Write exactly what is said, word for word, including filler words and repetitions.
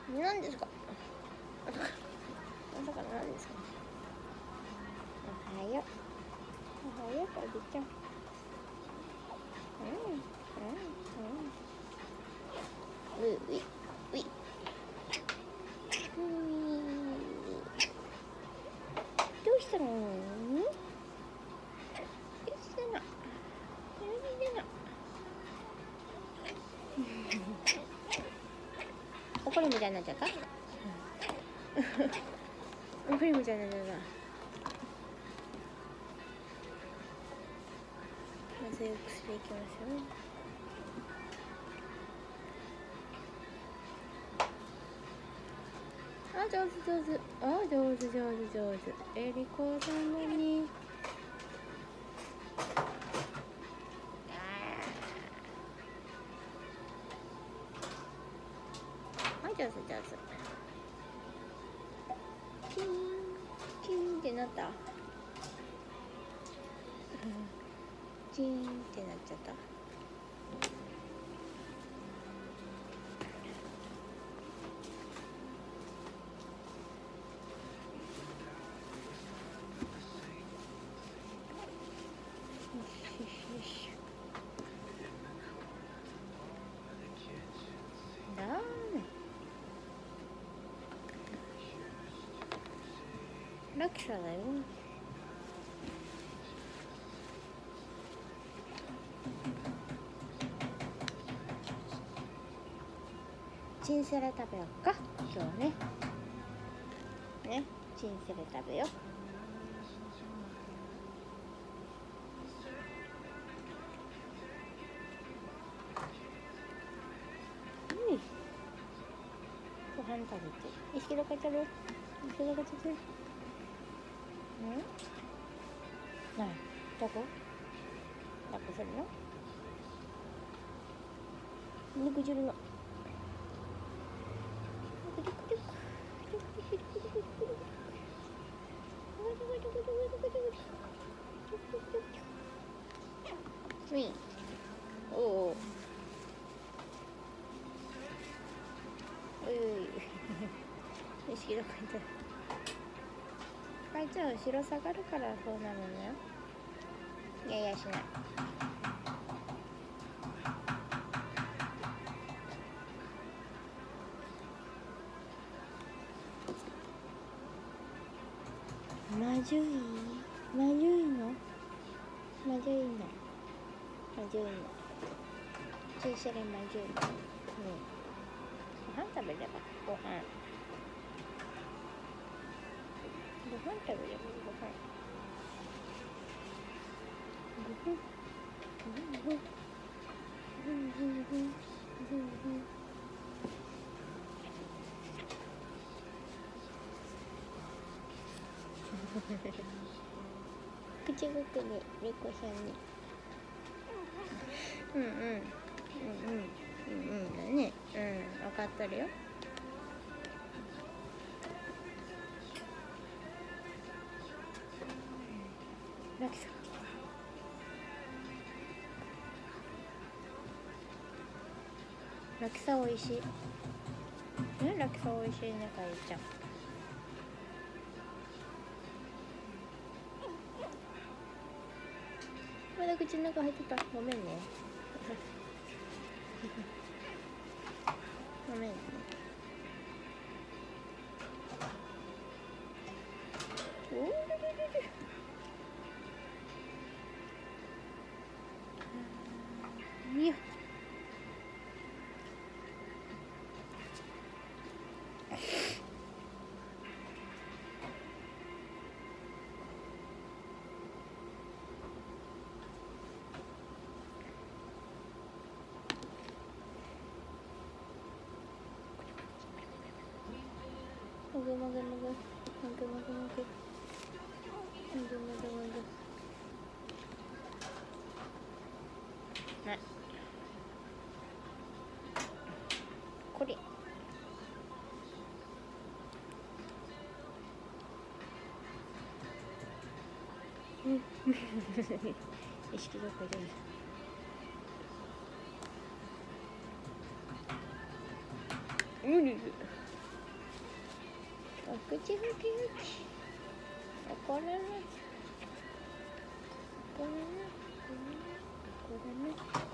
何ですか。まさかまさか何ですか。おはようおはようおじちゃん。うんうんうん。ういういうどうしたの。どうしたの。おこりみたいになっちゃった。おこりみたいになっちゃった。まず薬いきますよ。あ、上手上手。あ、上手上手上手。えりこさんだね。あ、上手上手。チーンチーンってなった。チーンってなっちゃった。ラクサだよ。チンセラ食べようか今日ね。ね、チンセラ食べよう。うん。ご飯食べて。意識どこ行っちゃう？意識どこ行っちゃう？うん？ない。どこ？抱っこするの？肉汁の。うん。おお。おいおい。意識どこ行った？あいつは後ろ下がるからそうなのね。いやいやしない。まずいまずいのまずいのまずいの小さいまずいの。うん。ご飯食べればご飯ご飯食べればご飯ご飯ご飯ご飯ご飯ご飯ご飯口ごくにリコさんにうんうんうんうんうんうんだね。うん分かっとるよ。ラキさんラキさんおいしい。ね、ラキさんおいしいねかいちゃん。まだ口の中入ってた。ごめんね。ごめんね。おお。いや。もぐもぐもぐもぐもぐもぐもぐもぐもぐもぐ。あ、これ意識どこで無理お口ふきふき。怒らない。怒らない。怒らない。怒らない。